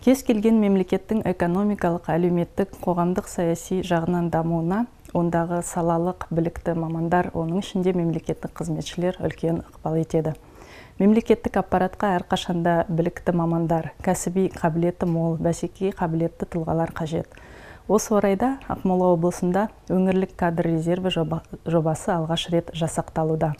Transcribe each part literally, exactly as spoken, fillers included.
Кез келген мемлекеттің экономикалық, әлеуметтік, қоғамдық, саяси жағынан дамуына ондағы салалық білікті мамандар, оның ішінде мемлекеттік қызметшілер үлкен ықпал етеді. Мемлекеттік аппаратқа әрқашанда білікті мамандар, кәсіби қабілеті мол, бәсекеге қабілетті тұлғалар қажет. Осы орайда Ақмола облысында өңірлік кадр резерві жобасы алғаш рет жасақталуда.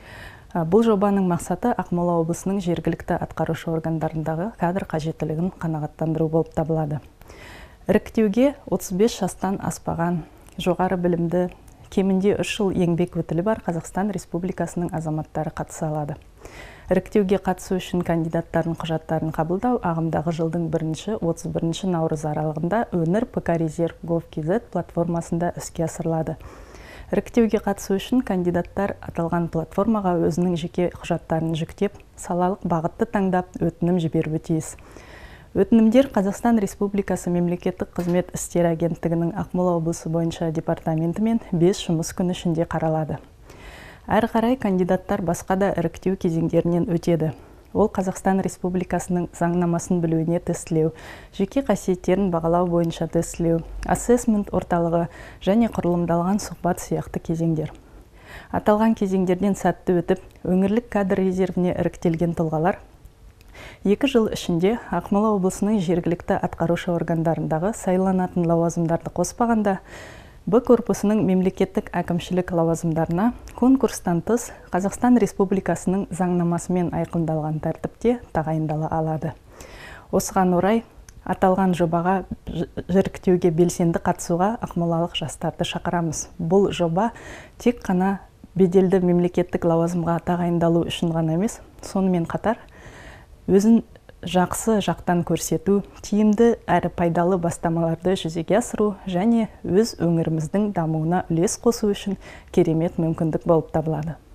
Бұл жобаның мақсаты Ақмола облысының жергілікті атқарушы органдарындағы кадр қажеттілігін қанағаттандыру болып табылады. Іріктеуге отыз бес жастан аспаған, жоғары білімді, кемінде үш жыл еңбек өтілі бар Қазақстан Республикасының азаматтары қатыса алады. Іріктеуге қатысу үшін кандидаттардың құжаттарын қабылдау ағымдағы жылдың бірінші отыз бірінші наурыз аралығында өңір пк-резерв точка гов точка кз платформасында іске асырылады. Іріктеуге қатысу үшін кандидаттар аталған платформаға өзінің жеке құжаттарын жүктеп, салалық бағытты таңдап өтінім жіберуі тиіс. Өтінімдер Қазақстан Республикасы мемлекеттік қызмет істері агенттігінің Ақмола облысы бойынша департаментімен бес жұмыс күні ішінде қаралады. Әрі қарай кандидаттар басқа да іріктеу кезеңдерінен өтеді. Ол Қазақстан Республикасының заңнамасын білуіне тестілеу, жеке қасиеттерін бағалау бойынша тестілеу, ассесмент орталығы және құрылымдалған сұхбат сияқты кезеңдер. Аталған кезеңдерден сәтті өтіп, өңірлік кадр резервіне іріктелген тұлғалар екі жыл ішінде Ақмола облысының жергілікті атқарушы органдарындағы сайланатын лауазымдарды қоспағанда, Б корпусының мемлекеттік әкімшілік лауазымдарына конкурстан тыс Қазақстан Республикасының заңнамасымен айқындалған тәртіпте тағайындала алады. Осыған орай, аталған жобаға іріктеуге белсенді қатысуға ақмолалық жастарды шақырамыз. Бұл жоба тек қана беделді мемлекеттік лауазымға тағайындалу үшін ғана емес, сонымен қатар өзін жақсы жақтан көрсету, тиімді әрі пайдалы бастамаларды жүзеге асыру және өз өңіріміздің дамуына үлес қосу үшін керемет мүмкіндік болып табылады.